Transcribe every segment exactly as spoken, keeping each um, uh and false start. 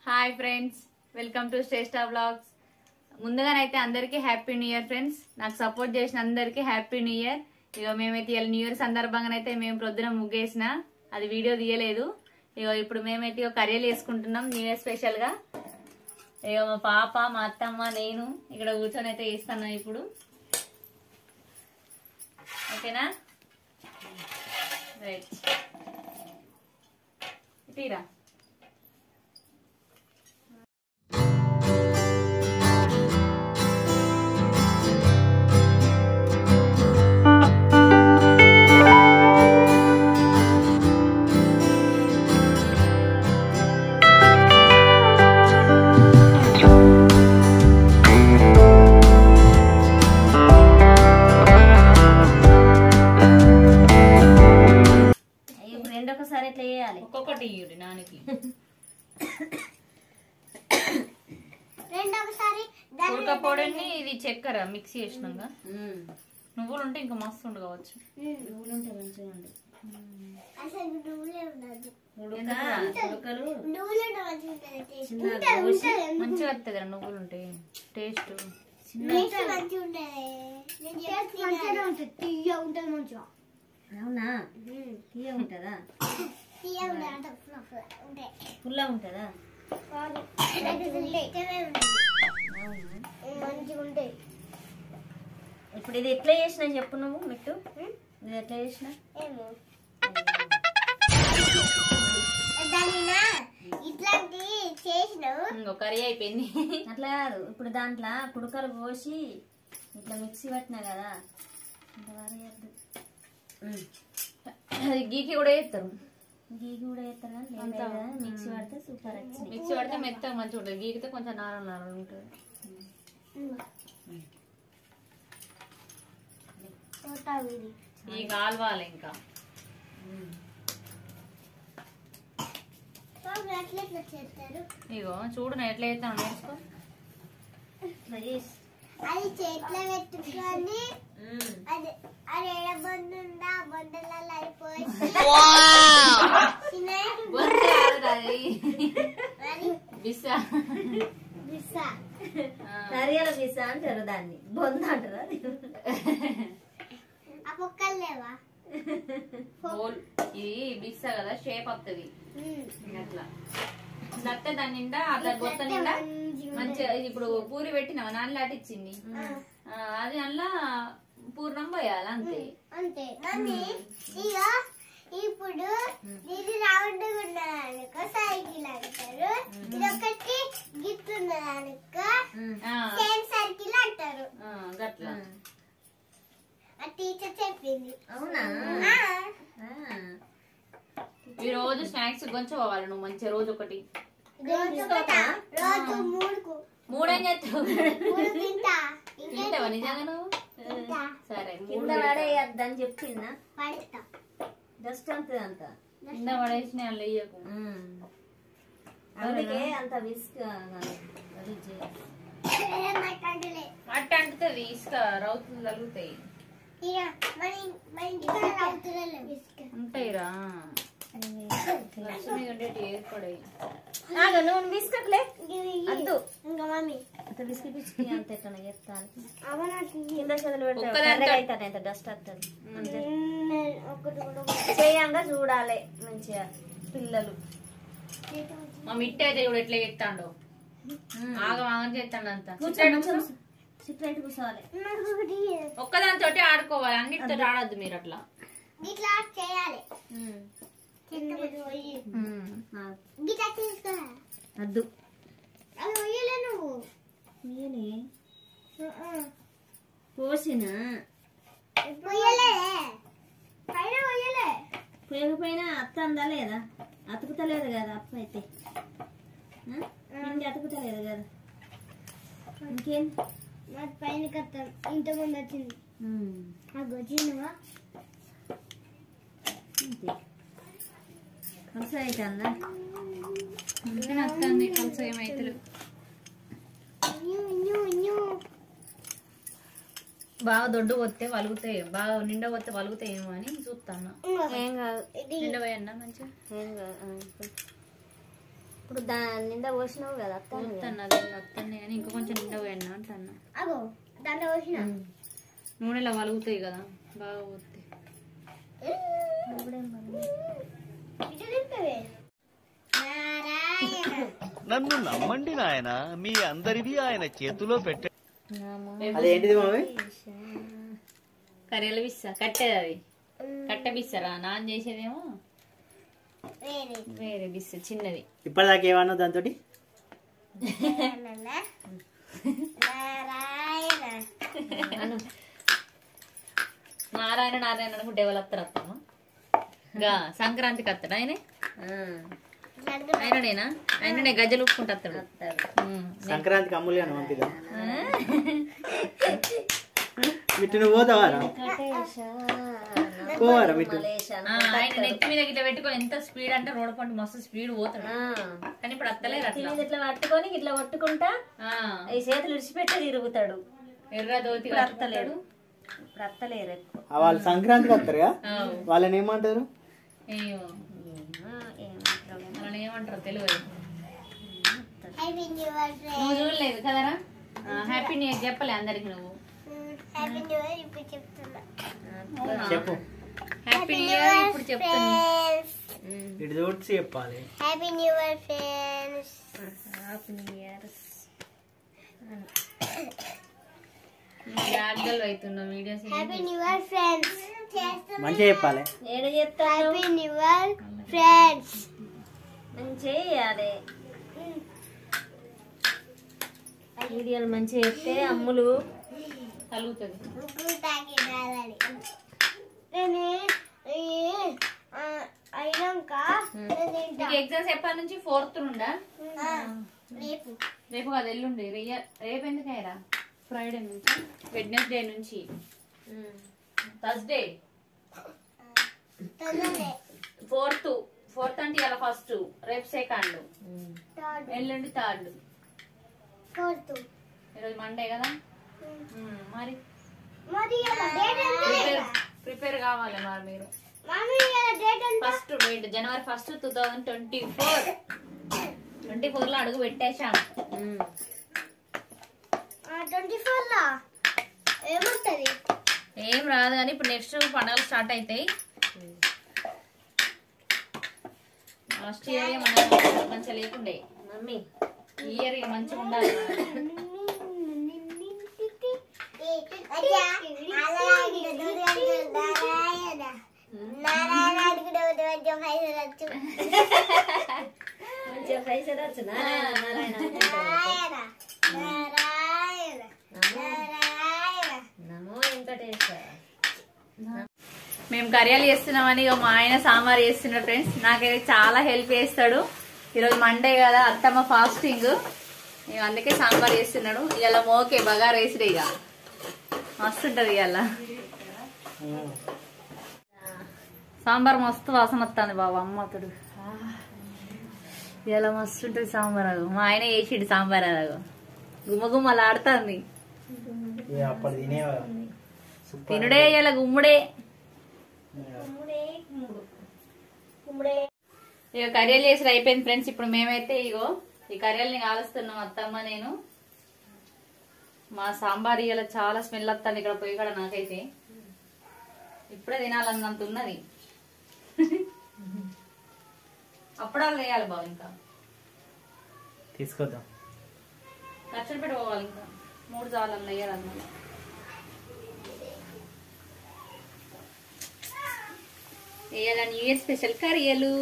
Hi friends, welcome to Shreshta vlogs. ముందుగానైతే అందరికీ happy new year friends. నాకు సపోర్ట్ చేసిన అందరికీ హ్యాపీ న్యూ ఇయర్. ఇక మేమైతే ఇలా న్యూ ఇయర్ సందర్భంగానైతే మేము ప్రొద్దున ముగ్గేసిన, అది వీడియో తీయలేదు. ఇక ఇప్పుడు మేమైతే ఇక కర్రీలు వేసుకుంటున్నాం న్యూ ఇయర్ స్పెషల్ గా. ఇక మా పాప, మా అత్తమ్మ, నేను ఇక్కడ కూర్చొని అయితే వేస్తున్నాం ఇప్పుడు. ఓకేనా? రైట్, తీరా. ఒక్కొక్కటి ఇవ్వండి నాన్నకి. ఉడకపోవడాన్ని ఇది చక్కెర మిక్సీ చేసినాక నువ్వులు ఉంటే ఇంకా మస్తు ఉండు కావచ్చు. నువ్వులు ఉంటే మంచిగా ఉండు. మంచిగా వస్తుంది కదా నువ్వులు ఉంటే టేస్ట్. అవునా? తీయ ఉంటుందా? పుల్ల ఉంటుందా? ఇప్పుడు ఇది ఎట్లా చేసినా చెప్పు నువ్వు. మిట్టు ఇది ఎట్లా చేసినా? కర్రీ అయిపోయింది. అట్లా కాదు, ఇప్పుడు దాంట్లో కుడుకలు కోసి ఇట్లా మిక్సీ పట్టినా కదా, అది గీకి కూడా వేస్తారు. గీకి కూడా వేస్తారు కానీ మిక్సీ పడితే సూపర్ వచ్చింది. మిక్సీ పడితే మెత్తగా మంచిగా ఉంటుంది, గీకితే కొంచెం నారం నారం ఉంటుంది. ఈ కాల్వాలి ఇంకా. ఇగో చూడు నేను ఎట్లా చేస్తాను నేర్చుకో. అది చేతిలో పెట్టుకొని అది అది ఎడబొందుందా బొందలలో అయిపోయి బిస్సా బిస్సా నరియల బిస్సా అంటారు, దాన్ని బొంద అంటారు. ఆ పొక్కలు లేవా? ఇది బిస్సా కదా, షేప్ వస్తుంది అట్లా. దత్తే దాని నిండా అట్లా బొత్త నిండా మంచిగా. ఇప్పుడు పూరి పెట్టినావా నాన్న లాటిచ్చింది, అది అందులో పూర్ణం పోయాలి అంతే అంతే. మమ్మీ ఇక ఇప్పుడు ఇది రౌండ్ ఉన్నదనుకో సైకిల్ అంటారు, ఇది ఒకటి గిఫ్ట్ ఉన్నదనుకో సేమ్ సర్కిల్ అంటారు. గట్లా ఆ టీచర్ చెప్పింది. అవునా? ఈ రోజు స్నాక్స్ కొంచెం పోవాలి నువ్వు మంచిగా. రోజు ఒకటి రోజు మూడుకు మూడేం చేస్తావు? తింటావా నిజంగా నువ్వు? సరే, కింద పడేయద్దని చెప్పిందా? పడేస్తా. జస్ట్ అంతే అంత కింద పడేసిన అల్ల ఇయ్యకు. అందుకే అంత విస్క్ అట్ట అంటుతుంది ఇసుక, రౌతులు తగులుతాయి. ఉంటాయిరా లక్ష్మి ఉండేటి ఏర్పడాయి. నువ్వు బిస్కెట్లే అద్దు. ఇంకా మమ్మీ అంత బిస్కెట్ పిచ్చి అంత ఎట్లా చెప్తాను. కింద చదువు పెడతాను, ఎంత డస్ట్ వస్తుంది. చేయంగా చూడాలి మంచిగా పిల్లలు. మా మిట్టి అయితే ఇప్పుడు ఎట్లా చేస్తాడో ఆగం ఆగం చేస్తాడు అంతా. సిట్లైట్ కూర్చోవాలి. ఒక్కదానితో ఆడుకోవాలి, అన్నిటితో ఆడద్దు మీరు అట్లా. ఇట్లా చేయాలి. అద్దు అది పోయలే నువ్వు పోసిన పోయలే పైన పోయలే. పోయకపోయినా అత్త అందా లేదా? అతుకుతలేదు కదా అప్ప అయితే, అతుకుతలేదు కదా. ఇంకేం నాకు పైన కత్తాం ఇంతకుముందు వచ్చింది. నాకు వచ్చిందా? కలిసి అయితే అన్నా వస్తుంది. కలిసి ఏమైతే బాగా దొడ్డు పోతే వలుగుతాయి, బాగా నిండా పోతే వలుగుతాయేమో అని చూస్తాను. ఏం కాదు, నిండా పోయన్నా మంచిగా. ఏం కాదు. ఇప్పుడు దాని నిండా పోసినావు కదా పోతాను అత్తనే అని ఇంకా కొంచెం నిండా పోయాను అంటున్నా. అగో దాంట్లో పోసిన నూనెలో వలుగుతాయి కదా బాగా పోతాయి. నన్ను నమ్మండి నాయన, మీ అందరిది ఆయన చేతిలో పెట్టే. అదేంటిది మావి? కర్రీల బిస్స కట్టేది, అది కట్టె బిස්සరా. నాన్ చేసేదేమో వేరే బిస్స చిన్నది. ఇప్పటిదాకా ఏమన్నా దాంతో నారాయణ నారాయణ అనుకుంటే ఎవరు వస్తారు అత్తమ్మ? గా సంక్రాంతికి వస్తాడు ఆయన. ఆయననేనా? ఆయననే గజ్జలు ఉప్పుకుంటూ వస్తాడు. సంక్రాంతికి అమ్ములు అని పంపిదా? మిట్టు నువ్వు పోతావారా? పోవారా మిట్టు? ఆయన నెత్తి మీద ఇట్లా పెట్టుకో. ఎంత స్పీడ్ అంటే రోడ్ పంట మస్తు స్పీడ్ పోతాడు. కానీ ఇప్పుడు అత్తలేరు అట్లా. ఇట్లా పట్టుకొని ఇట్లా కొట్టుకుంటా ఈ చేతులు విడిచిపెట్టి తిరుగుతాడు. ఎర్ర దోతి అత్తలేడు. ఇప్పుడు అత్తలేరు ఎక్కువ. వాళ్ళు సంక్రాంతికి వస్తారుగా, వాళ్ళని ఏమంటారు? ఏమో వాళ్ళని ఏమంటారు తెలుగు. నువ్వు చూడలేదు కదరా? హ్యాపీ న్యూ ఇయర్ చెప్పలే అందరికి నువ్వు? చెప్పు. హ్యాపీ న్యూ ఇయర్ ఇప్పుడు చెప్తాను. ఇటు చూసి చెప్పాలి. Happy new year friends. Happy new year. ఆడగలు అవుతున్నావు videos. Happy new year friends. మంచిగా చెప్పాలి. నేను చెప్తా. Happy new year friends. మంచిగా చేయాలి. వీడియోలు మంచిగా చెప్తే అమ్ములు కలుగుతుంది. అయినాక నీకు ఎగ్జామ్స్ ఎప్పటి నుంచి? ఫోర్త్ నుండా? రేపు రేపు కాదు ఎల్లుండి. రేపు ఎందుకయ్యారా? ఫ్రైడే నుంచి, వెడ్నెస్డే నుంచి థర్స్డే. ఫోర్త్ ఫోర్త్ అంటే ఇలా ఫస్ట్, రేపు సెకండ్, ఎల్లుండి థర్డ్, ఫోర్త్. ఈరోజు మండే కదా. మరి మరి డేట్ ప్రిపేర్ ప్రిపేర్ కావాలి మరి మీరు. First wait January first two thousand twenty four twenty four లో అడుగు పెట్టేశాం. ట్వంటీ ఫోర్ లో ఏముంటది? ఏం రాదు కానీ ఇప్పుడు నెక్స్ట్ పండుగలు స్టార్ట్ అవుతాయి. లాస్ట్ ఇయర్ మన మంచిగా లేకుండే. మమ్మీ ఈ ఇయర్ మంచిగా ఉండాలి. మంచిగా పైసలు వచ్చు. నారాయణ నారాయణ నమో వెంకటేశ్వర. మేము కర్యాలు చేస్తున్నామని ఇక మా ఆయన సాంబార్ చేస్తున్నాడు ఫ్రెండ్స్. నాకైతే చాలా హెల్ప్ చేస్తాడు. ఈరోజు మండే కదా, అత్తమ్మ ఫాస్టింగ్, ఇక అందుకే సాంబార్ చేస్తున్నాడు. ఇవాళ మోకే బగారు వేసిడు. ఇక మస్తు ఉంటది ఇవాళ సాంబార్. మస్తు వాసన వస్తుంది బాబు. అమ్మతుడు ఇవాళ మస్తు ఉంటది సాంబార్. అగో మా ఆయన వేసిడు సాంబార్. అలాగో గుమ్మ గుమ్మలు ఆడుతుంది. తినుడే ఇవాళ గుమ్ముడే. ఇక కర్రీలు చేసి అయిపోయింది ఫ్రెండ్స్. ఇప్పుడు మేమైతే ఇగో ఈ కర్రీలని కాలుస్తున్నాం అత్తమ్మ నేను. మా సాంబార్ ఇవాళ చాలా స్మెల్ వస్తుంది ఇక్కడ పోయి కూడా. నాకైతే ఇప్పుడే తినాలన్నంత ఉన్నది. అప్పుడాలు వేయాలి బాబు. ఇంకా తీసుకొద్దాం. లక్షలు పెట్టుకోవాలి. ఇంకా మూడు జాలను వేయాలన్నమాట. వేయాల న్యూ ఇయర్ స్పెషల్ కర్రీలు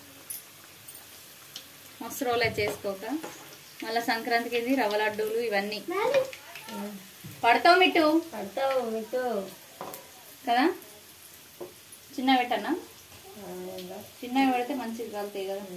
మస్తు రోజులు చేసుకోక మళ్ళీ సంక్రాంతికి ఏంది రవ్వ లడ్డూలు ఇవన్నీ పడతావు మిట్టు. పడతావు మిట్టు కదా. చిన్న పెట్టన్నా? చిన్నవి పెడితే మంచిది కలుతాయి కదా.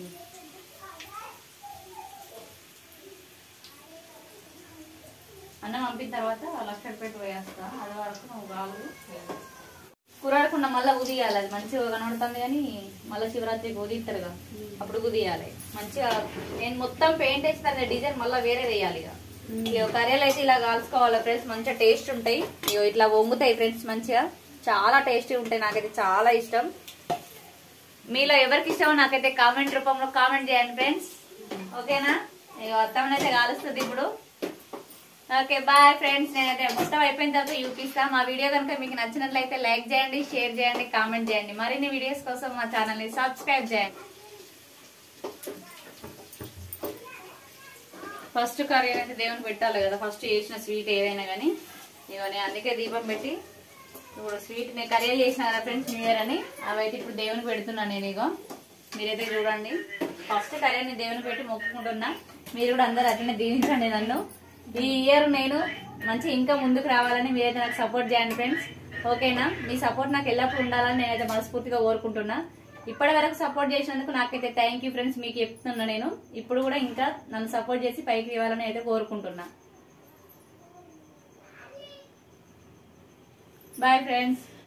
అన్నం పంపిన తర్వాత లక్ష పెట్టి పోయేస్తా. అది వరకు నువ్వు కాదు కూరాడకుండా మళ్ళీ ఉదియాలి. అది మంచిగా కనబడుతుంది కానీ మళ్ళీ శివరాత్రికి ఉదిస్తారుగా, అప్పుడు ఉదియాలి మంచిగా. నేను మొత్తం పెయింట్ వేసిన డిజైన్ మళ్ళీ వేరే వేయాలి. ఇక ఇక కర్రీలు అయితే ఇలా కాల్చుకోవాలి ఫ్రెండ్స్. మంచిగా టేస్ట్ ఉంటాయి. ఇక ఇట్లా వంగుతాయి ఫ్రెండ్స్. మంచిగా చాలా టేస్టీ ఉంటాయి. నాకైతే చాలా ఇష్టం. మీలో ఎవరికి ఇష్టమో నాకైతే కామెంట్ రూపంలో కామెంట్ చేయండి ఫ్రెండ్స్. ఓకేనా? ఇక మొత్తం అయితే కాలుస్తుంది ఇప్పుడు. Okay bye friends. నేనైతే మొత్తం అయిపోయిన తర్వాత చూపిస్తా. మా వీడియో కనుక మీకు నచ్చినట్లయితే లైక్ చేయండి, షేర్ చేయండి, కామెంట్ చేయండి. మరిన్ని వీడియోస్ కోసం మా ఛానల్ ని సబ్స్క్రైబ్ చేయండి. ఫస్ట్ కర్రీ అయితే దేవునికి పెట్టాలి కదా, ఫస్ట్ చేసిన స్వీట్ ఏదైనా కానీ. ఇక నేను అందుకే దీపం పెట్టి ఇప్పుడు స్వీట్ నేను కర్రీలు చేసిన కదా ఫ్రెండ్స్ న్యూ ఇయర్ అని, అవైతే ఇప్పుడు దేవునికి పెడుతున్నాను నేను. ఇగో మీరైతే చూడండి, ఫస్ట్ కర్రీని దేవునికి పెట్టి మొక్కుకుంటున్నా. మీరు కూడా అందరు అట్లనే దీవించండి నన్ను. ఈ ఇయర్ నేను మంచి ఇంకా ముందుకు రావాలని మీరైతే నాకు సపోర్ట్ చేయండి ఫ్రెండ్స్. ఓకేనా? మీ సపోర్ట్ నాకు ఎల్లప్పుడు ఉండాలని నేనైతే మనస్ఫూర్తిగా కోరుకుంటున్నా. ఇప్పటి వరకు సపోర్ట్ చేసినందుకు నాకైతే థ్యాంక్ యూ ఫ్రెండ్స్. మీకు చెప్తున్నా నేను, ఇప్పుడు కూడా ఇంకా నన్ను సపోర్ట్ చేసి పైకి ఇవ్వాలని అయితే కోరుకుంటున్నా. Bye friends.